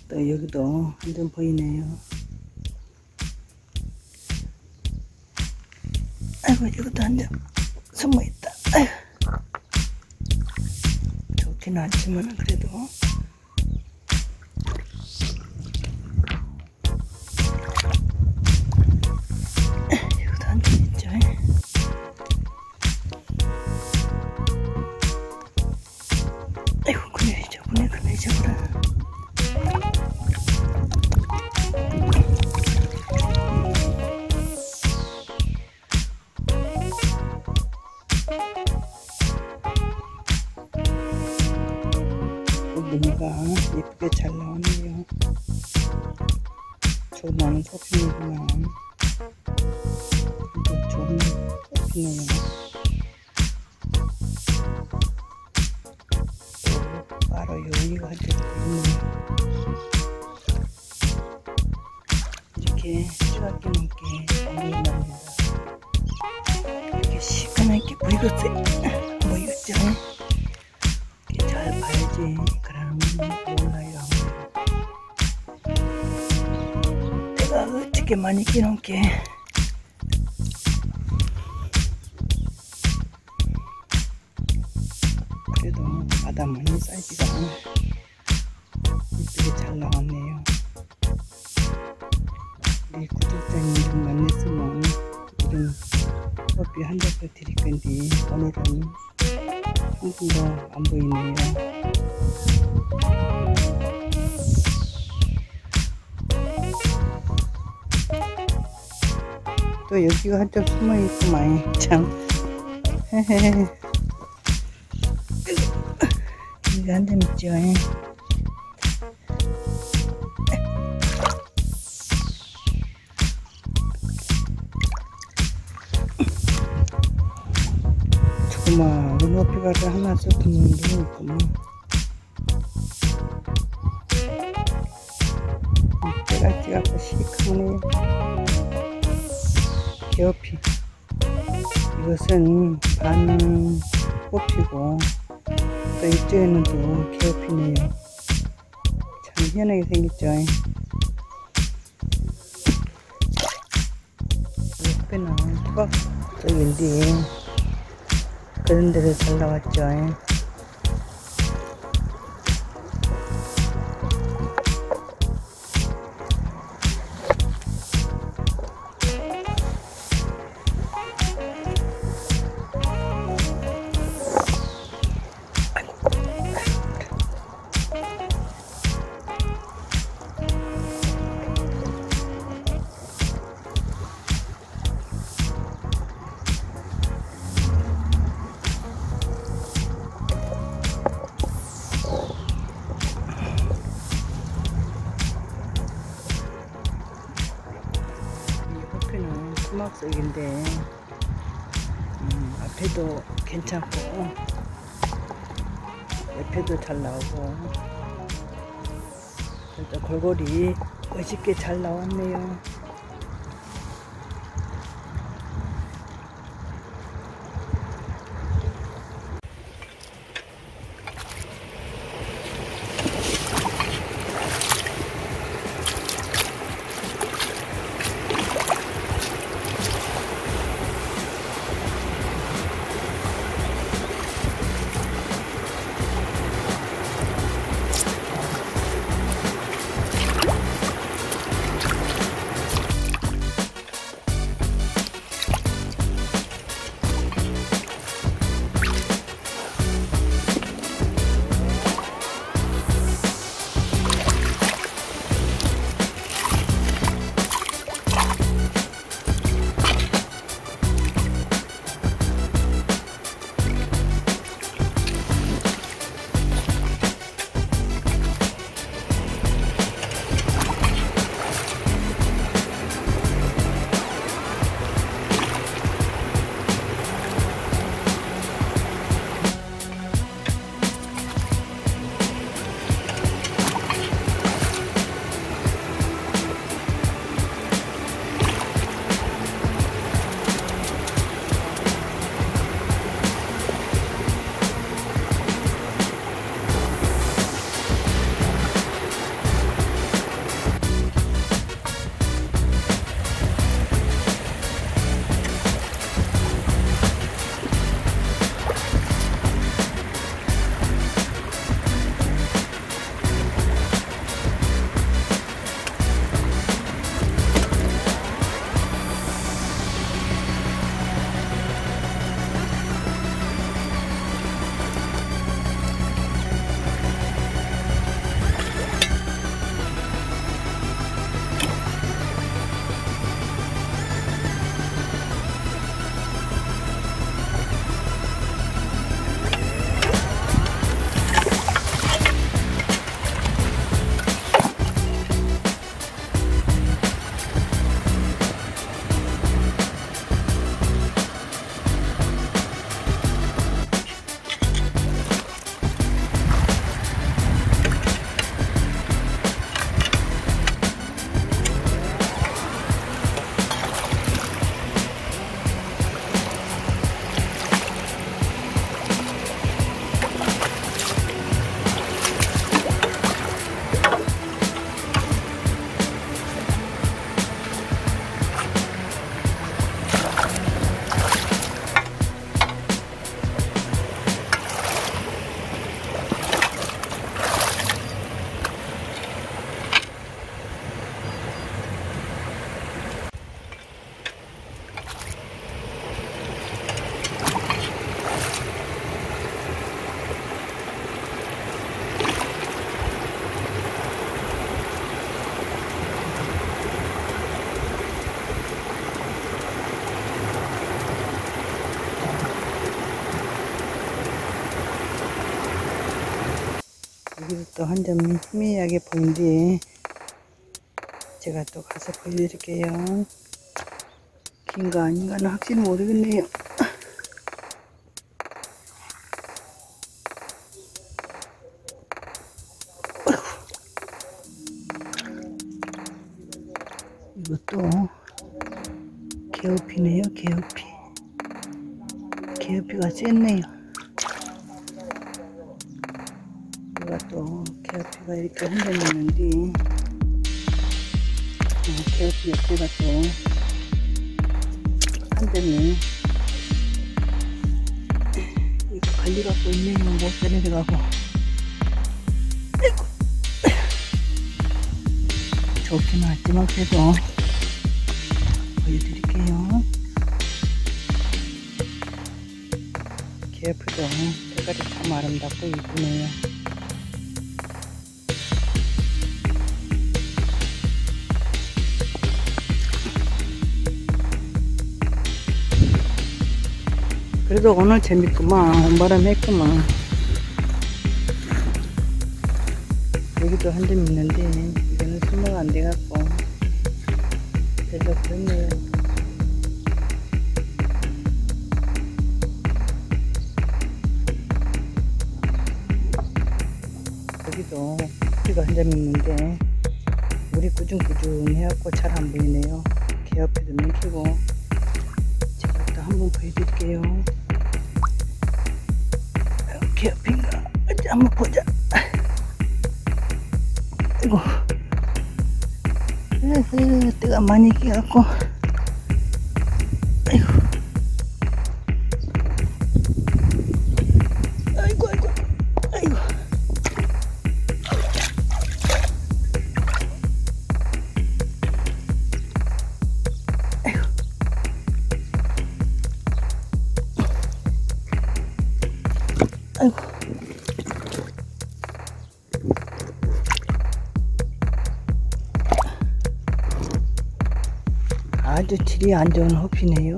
또 여기도 완전 보이네요. 아이고, 여기도 완전 숨어있다. 아이고. 좋지는 않지만 그래도 여기도 완전 있죠. 아이고, 그늘이죠. 그늘이죠. 꽃무늬가 예쁘게 잘 나오네요. 조그마한 소품이지만 좋은 꽃이네요. 바로 여기가 아주 있네요. 이렇게 수학기 넘게 보인답니다. 이렇게 시커멓게 보이겠어요. 보이겠죠? 잘 봐야지. 그러면 몰라요. 내가 어떻게 많이 끼놓게. 그래도 마다마니 사이즈가 이쁘게 잘 나왔네요. 우리 구독자님 좀 만났으면 이런 커피 한 잔씩 드릴 건데 오늘은 한 분도 안 보이네요. 또 여기가 한쪽 숨어 있구만. 참. 여기 한 점 있죠. 조그마한 높이가를 하나 써두면 되겠구만. 때가 찌갖고 시커네요. 개어피. 이것은 반 꽃피고 또 이쪽에는 또 개어피네요. 참 희한하게 생겼죠. 옆에는 토각적인데 그런 데서 잘 나왔죠. 수막색인데 앞에도 괜찮고 옆에도 잘 나오고 진짜 골고리 멋있게 잘 나왔네요. 이것도 한 점 희미하게 보인 뒤에 제가 또 가서 보여드릴게요. 긴가 아닌가는 확실히 모르겠네요. 이것도 개우피네요. 개우피가 셌네요. 이것도 개우피가 이렇게 한 점 있는데 개우피 옆에가 또 한 점이 이거 관리 갖고 있네요. 못 내려가고. 아이고. 좋긴 하지만 그래도 보여드릴게요. 개우피도 색깔이 참 아름답고 이쁘네요. 그래도 오늘 재밌구만. 온바람 했구만. 여기도 한 점 있는데 이거는 수모가 안 돼갖고 별로 그렇네요. 여기도 피가 한 점 있는데 물이 꾸준꾸준 해갖고 잘 안 보이네요. 개옆에도 넘기고 제가 또 한번 보여드릴게요. 개옆인가? 어디 한번 보자. 아이고, 때가 많이 끼갖고, 아이고, 아이고, 아이고, 아이고, 아이고, 아이고. 아주 질이 안 좋은 호피네요.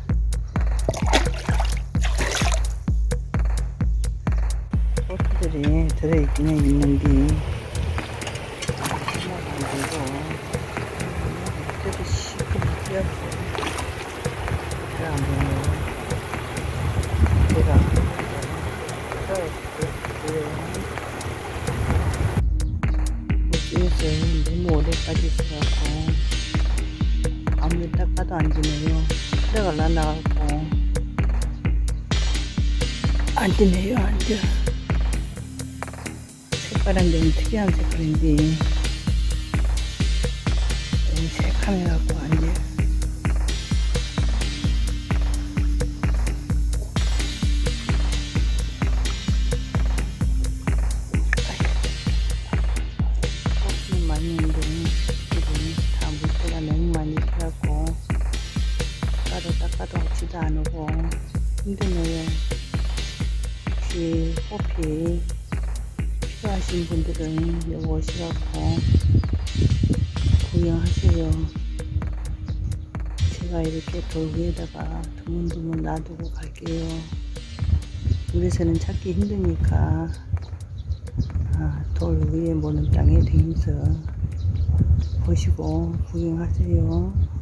호피들이 들어있기는 있는데 하나도 안 되고 밑에도 시커멓게 잘 안 보여요. 제가 호피에서 너무 오래까지 있어갖고 아무리 닦아도 안 지네요. 수레가 날아가고 안 지네요. 안 져. 색깔은 좀 특이한 색깔인데 너무 새카매갖고 안 져. 꽃은 많이 있는데 지금 다 물때가 너무 많이 피갖고 따로 닦아도 없지도 않고 힘드네요. 혹시 호피 필요하신 분들은 여기 오시갖고 구경하세요. 제가 이렇게 돌 위에다가 드문드문 놔두고 갈게요. 물에서는 찾기 힘드니까 돌 위에 모는 땅에 다니면서 보시고 구경하세요.